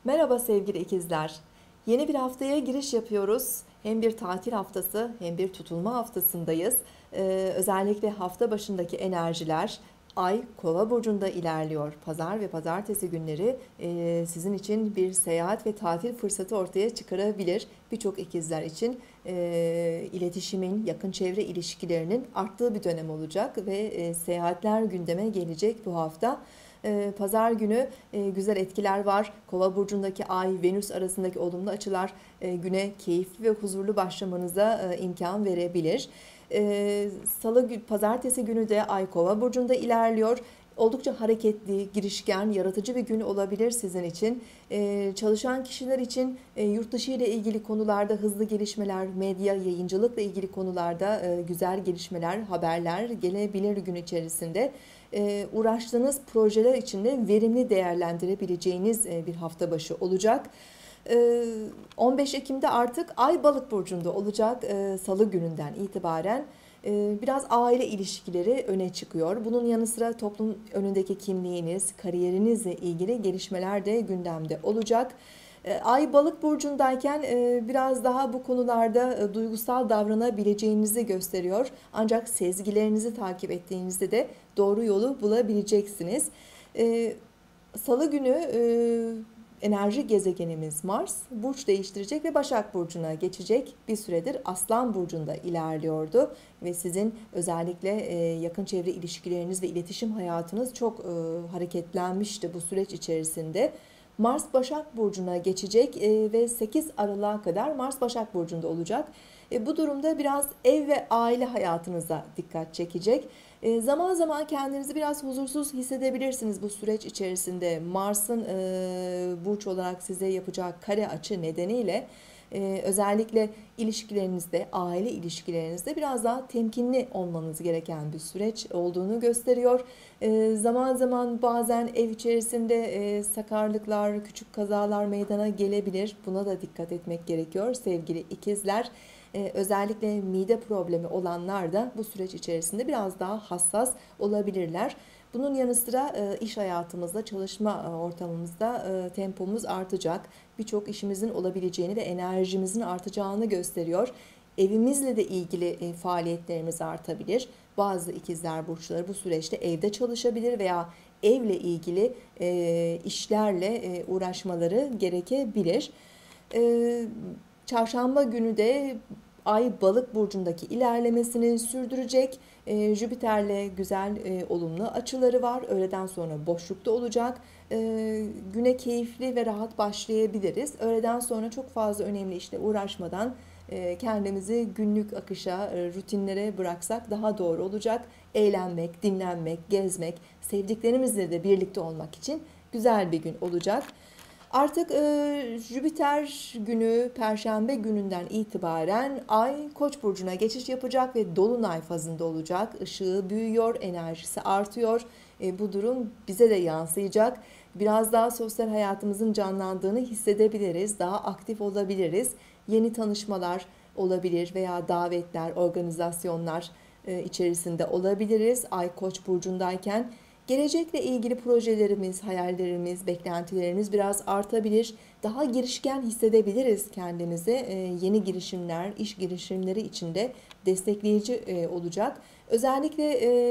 Merhaba sevgili ikizler. Yeni bir haftaya giriş yapıyoruz. Hem bir tatil haftası hem bir tutulma haftasındayız. Özellikle hafta başındaki enerjiler Ay Kova burcunda ilerliyor. Pazar ve pazartesi günleri sizin için bir seyahat ve tatil fırsatı ortaya çıkarabilir. Birçok ikizler için iletişimin, yakın çevre ilişkilerinin arttığı bir dönem olacak ve seyahatler gündeme gelecek bu hafta. Pazar günü güzel etkiler var. Kova burcundaki Ay, Venüs arasındaki olumlu açılar güne keyifli ve huzurlu başlamanıza imkan verebilir. Pazartesi günü de Ay Kova burcunda ilerliyor. Oldukça hareketli, girişken, yaratıcı bir gün olabilir sizin için. Çalışan kişiler için yurt dışı ile ilgili konularda hızlı gelişmeler, medya, yayıncılıkla ilgili konularda güzel gelişmeler, haberler gelebilir gün içerisinde. Uğraştığınız projeler içinde verimli değerlendirebileceğiniz bir hafta başı olacak. 15 Ekim'de artık Ay Balık burcunda olacak Salı gününden itibaren. Biraz aile ilişkileri öne çıkıyor. Bunun yanı sıra toplum önündeki kimliğiniz, kariyerinizle ilgili gelişmeler de gündemde olacak. Ay Balık burcundayken biraz daha bu konularda duygusal davranabileceğinizi gösteriyor. Ancak sezgilerinizi takip ettiğinizde de doğru yolu bulabileceksiniz. Salı günü enerji gezegenimiz Mars burç değiştirecek ve Başak Burcu'na geçecek. Bir süredir Aslan Burcu'nda ilerliyordu ve sizin özellikle yakın çevre ilişkileriniz ve iletişim hayatınız çok hareketlenmişti bu süreç içerisinde. Mars Başak Burcu'na geçecek ve 8 Aralık'a kadar Mars Başak Burcu'nda olacak. Bu durumda biraz ev ve aile hayatınıza dikkat çekecek. Zaman zaman kendinizi biraz huzursuz hissedebilirsiniz bu süreç içerisinde. Mars'ın burç olarak size yapacağı kare açı nedeniyle özellikle ilişkilerinizde, aile ilişkilerinizde biraz daha temkinli olmanız gereken bir süreç olduğunu gösteriyor. Zaman zaman bazen ev içerisinde sakarlıklar, küçük kazalar meydana gelebilir. Buna da dikkat etmek gerekiyor sevgili ikizler. Özellikle mide problemi olanlar da bu süreç içerisinde biraz daha hassas olabilirler. Bunun yanı sıra iş hayatımızda, çalışma ortamımızda tempomuz artacak. Birçok işimizin olabileceğini ve enerjimizin artacağını gösteriyor. Evimizle de ilgili faaliyetlerimiz artabilir. Bazı ikizler burçları bu süreçte evde çalışabilir veya evle ilgili işlerle uğraşmaları gerekebilir. Çarşamba günü de Ay Balık burcundaki ilerlemesini sürdürecek. Jüpiter'le güzel olumlu açıları var. Öğleden sonra boşlukta olacak. Güne keyifli ve rahat başlayabiliriz. Öğleden sonra çok fazla önemli işle uğraşmadan kendimizi günlük akışa, rutinlere bıraksak daha doğru olacak. Eğlenmek, dinlenmek, gezmek, sevdiklerimizle de birlikte olmak için güzel bir gün olacak. Artık Jüpiter günü, Perşembe gününden itibaren Ay Koç burcuna geçiş yapacak ve Dolunay fazında olacak. Işığı büyüyor, enerjisi artıyor. Bu durum bize de yansıyacak. Biraz daha sosyal hayatımızın canlandığını hissedebiliriz, daha aktif olabiliriz. Yeni tanışmalar olabilir veya davetler, organizasyonlar içerisinde olabiliriz. Ay Koç burcundayken. Gelecekle ilgili projelerimiz, hayallerimiz, beklentilerimiz biraz artabilir. Daha girişken hissedebiliriz kendimizi. Yeni girişimler, iş girişimleri içinde destekleyici olacak. Özellikle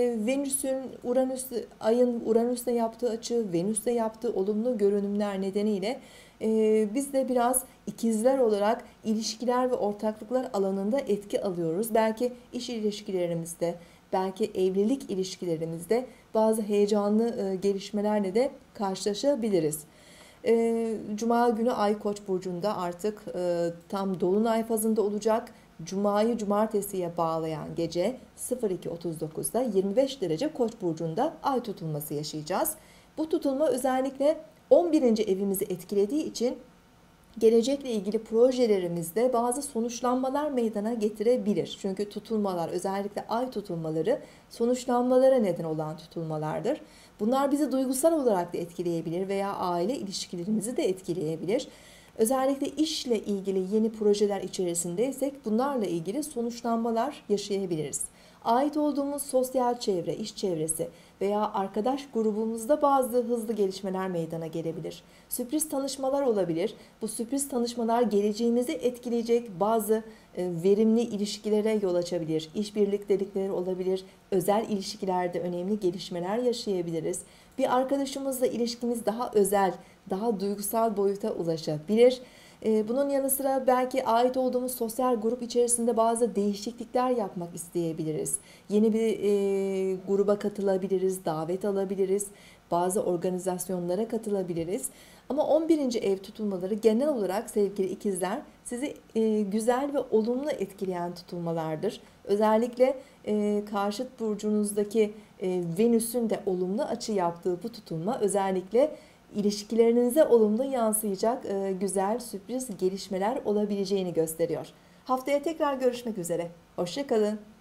Ay'ın Uranüs'le yaptığı açı, Venüs'le yaptığı olumlu görünümler nedeniyle biz de biraz ikizler olarak ilişkiler ve ortaklıklar alanında etki alıyoruz. Belki iş ilişkilerimizde, belki evlilik ilişkilerimizde bazı heyecanlı gelişmelerle de karşılaşabiliriz. Cuma günü Ay Koç burcunda artık tam dolunay fazında olacak. Cuma'yı cumartesiye bağlayan gece 02.39'da 25 derece Koç burcunda ay tutulması yaşayacağız. Bu tutulma özellikle 11. evimizi etkilediği için gelecekle ilgili projelerimizde bazı sonuçlanmalar meydana getirebilir. Çünkü tutulmalar, özellikle ay tutulmaları sonuçlanmalara neden olan tutulmalardır. Bunlar bizi duygusal olarak da etkileyebilir veya aile ilişkilerimizi de etkileyebilir. Özellikle işle ilgili yeni projeler içerisindeysek bunlarla ilgili sonuçlanmalar yaşayabiliriz. Ait olduğumuz sosyal çevre, iş çevresi veya arkadaş grubumuzda bazı hızlı gelişmeler meydana gelebilir. Sürpriz tanışmalar olabilir. Bu sürpriz tanışmalar geleceğimizi etkileyecek bazı verimli ilişkilere yol açabilir. İş birliktelikleri olabilir. Özel ilişkilerde önemli gelişmeler yaşayabiliriz. Bir arkadaşımızla ilişkimiz daha özel, daha duygusal boyuta ulaşabilir. Bunun yanı sıra belki ait olduğumuz sosyal grup içerisinde bazı değişiklikler yapmak isteyebiliriz. Yeni bir gruba katılabiliriz, davet alabiliriz, bazı organizasyonlara katılabiliriz. Ama 11. ev tutulmaları genel olarak sevgili ikizler sizi güzel ve olumlu etkileyen tutulmalardır. Özellikle karşıt burcunuzdaki Venüs'ün de olumlu açı yaptığı bu tutulma özellikle ilişkilerinize olumlu yansıyacak güzel sürpriz gelişmeler olabileceğini gösteriyor. Haftaya tekrar görüşmek üzere. Hoşça kalın.